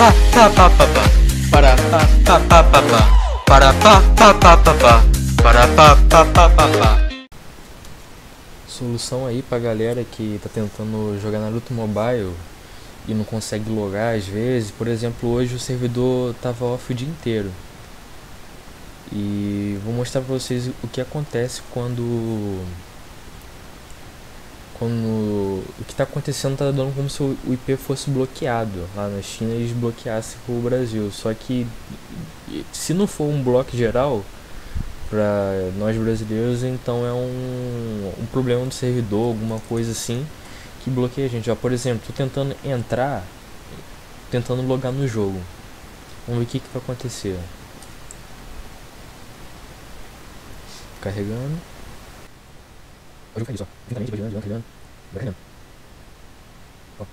pa pa pa pa. Para pa pa pa pa pa. Para pa pa pa pa pa. Para pa pa pa pa pa. Solução aí pra galera que tá tentando jogar Naruto Mobile e não consegue logar às vezes. Por exemplo, hoje o servidor tava off o dia inteiro. E vou mostrar pra vocês o que acontece quando o que tá acontecendo tá dando como se o IP fosse bloqueado lá na China e eles bloqueassem pro Brasil. Só que se não for um bloco geral para nós brasileiros, então é um problema do servidor, alguma coisa assim que bloqueia a gente. Ó, por exemplo, tô tentando entrar, tentando logar no jogo. Vamos ver o que vai acontecer. Carregando. O jogo faz isso, ó. Lentamente, carregando. Vai carregando. Ó.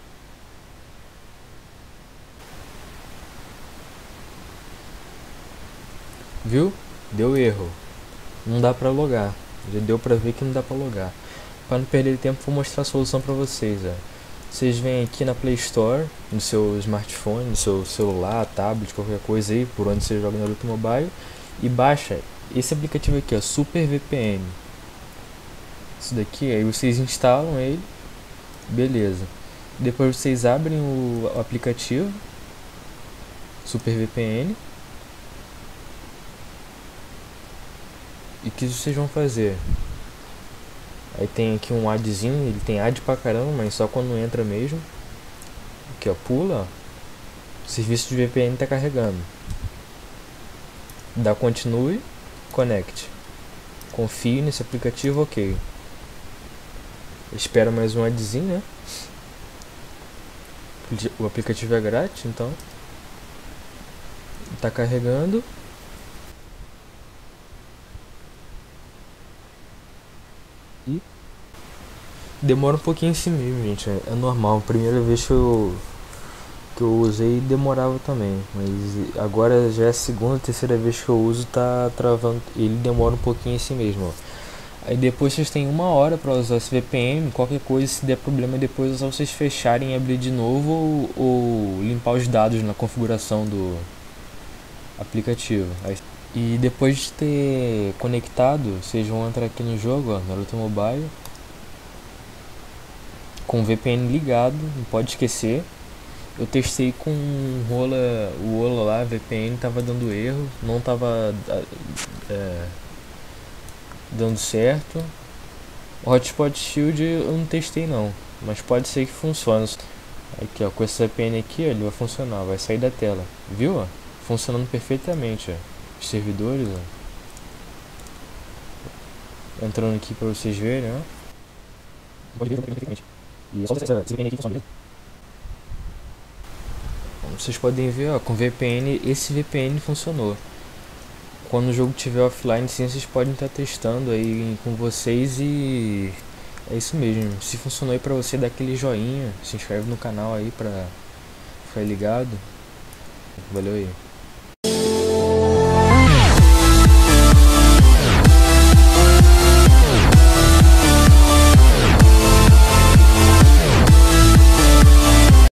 Viu? Deu erro. Não dá pra logar. Já deu pra ver que não dá pra logar. Para não perder tempo, vou mostrar a solução pra vocês. Ó. Vocês vêm aqui na Play Store, no seu smartphone, no seu celular, tablet, qualquer coisa aí, por onde você joga Naruto Mobile, e baixa esse aplicativo aqui, ó, Super VPN. Isso daqui, aí vocês instalam ele, beleza. Depois vocês abrem o aplicativo Super VPN. E o que vocês vão fazer? Aí tem aqui um adzinho, ele tem ad pra caramba, mas só quando entra mesmo. Aqui ó, pula, ó. O serviço de VPN tá carregando. Dá continue, connect. Confie nesse aplicativo, ok. Espera mais um adzinho, né? O aplicativo é grátis, então. Tá carregando. E demora um pouquinho assim mesmo, gente. É normal. A primeira vez que eu usei demorava também. Mas agora já é a segunda, terceira vez que eu uso, tá travando. Ele demora um pouquinho assim mesmo, ó. Aí depois vocês têm 1 hora para usar esse VPN. Qualquer coisa, se der problema, depois é só vocês fecharem e abrir de novo ou limpar os dados na configuração do aplicativo. E depois de ter conectado, vocês vão entrar aqui no jogo, ó, Naruto Mobile, com o VPN ligado, não pode esquecer. Eu testei com o Ola lá, VPN tava dando erro, não tava dando certo. O Hotspot Shield eu não testei não, mas pode ser que funcione. Aqui ó, com esse VPN aqui, ó, ele vai funcionar, vai sair da tela, viu? Ó? Funcionando perfeitamente, ó. Os servidores, ó. Entrando aqui pra vocês verem, ó. Pode ver perfeitamente. E é só esse VPN aqui funciona mesmo. Como vocês podem ver, ó, com VPN, esse VPN funcionou. Quando o jogo estiver offline, sim, vocês podem estar testando aí com vocês e é isso mesmo. Se funcionou aí pra você, dá aquele joinha, se inscreve no canal aí pra ficar ligado. Valeu aí.